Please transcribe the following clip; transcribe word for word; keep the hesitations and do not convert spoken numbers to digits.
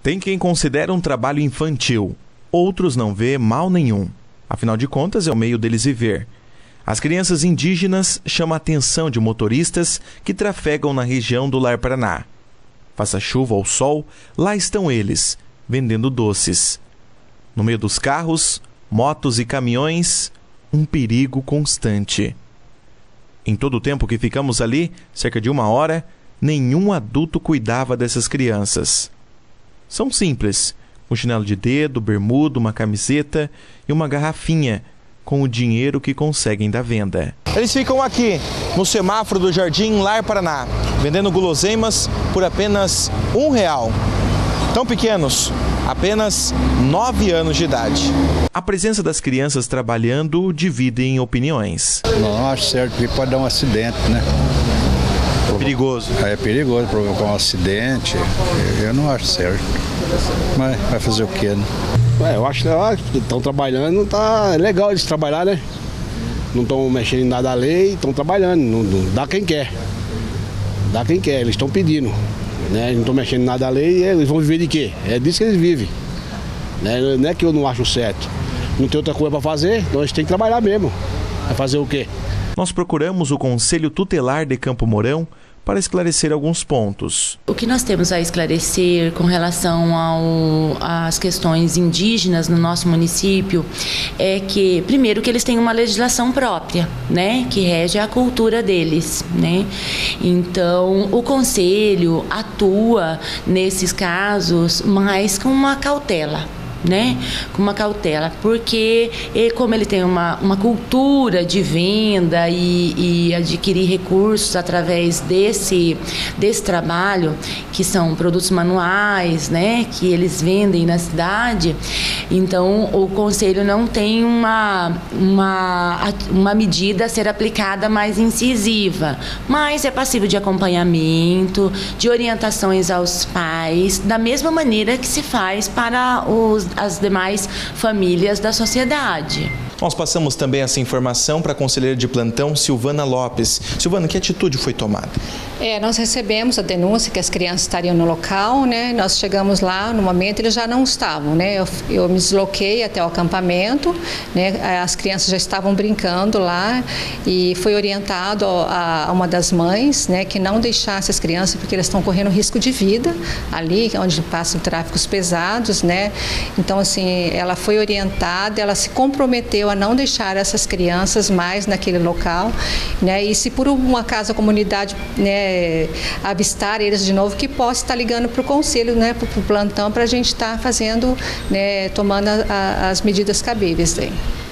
Tem quem considera um trabalho infantil, outros não vê mal nenhum. Afinal de contas, é o meio deles viver. As crianças indígenas chamam a atenção de motoristas que trafegam na região do Lar Paraná. Faça chuva ou sol, lá estão eles, vendendo doces. No meio dos carros, motos e caminhões, um perigo constante. Em todo o tempo que ficamos ali, cerca de uma hora, nenhum adulto cuidava dessas crianças. São simples, um chinelo de dedo, bermuda, uma camiseta e uma garrafinha com o dinheiro que conseguem da venda. Eles ficam aqui, no semáforo do Jardim Lar Paraná, vendendo guloseimas por apenas um real. Tão pequenos, apenas nove anos de idade. A presença das crianças trabalhando divide em opiniões. Não acho certo, porque pode dar um acidente, né? É perigoso. É perigoso provocar um acidente, eu não acho certo. Mas vai fazer o quê, né? Ué, eu acho que estão trabalhando, tá legal eles trabalhar, né? Não estão mexendo em nada da lei, estão trabalhando, não, não dá quem quer. Dá quem quer, eles estão pedindo. Né? Eles não estão mexendo em nada da lei, eles vão viver de quê? É disso que eles vivem. Né? Não é que eu não acho certo. Não tem outra coisa para fazer, então eles têm que trabalhar mesmo. Vai fazer o quê? Nós procuramos o Conselho Tutelar de Campo Mourão para esclarecer alguns pontos. O que nós temos a esclarecer com relação ao, às questões indígenas no nosso município é que, primeiro, que eles têm uma legislação própria, né, que rege a cultura deles, né? Então, o Conselho atua nesses casos, mas com uma cautela. Né? Com uma cautela, porque como ele tem uma, uma cultura de venda e, e adquirir recursos através desse, desse trabalho, que são produtos manuais, né? Que eles vendem na cidade, então o Conselho não tem uma, uma, uma medida a ser aplicada mais incisiva, mas é passível de acompanhamento, de orientações aos pais, da mesma maneira que se faz para os as demais famílias da sociedade. Nós passamos também essa informação para a conselheira de plantão, Silvana Lopes. Silvana, que atitude foi tomada? É, nós recebemos a denúncia que as crianças estariam no local, né? Nós chegamos lá, no momento eles já não estavam, né? Eu, eu me desloquei até o acampamento, né? As crianças já estavam brincando lá e foi orientado a, a uma das mães, né, que não deixasse as crianças, porque elas estão correndo risco de vida ali, onde passam tráficos pesados, né? Então, assim, ela foi orientada, ela se comprometeu a não deixar essas crianças mais naquele local, né? E se por um acaso a comunidade, né, avistar eles de novo, que possa estar ligando para o conselho, né, para o plantão, para a gente estar fazendo, né, tomando a, a, as medidas cabíveis daí.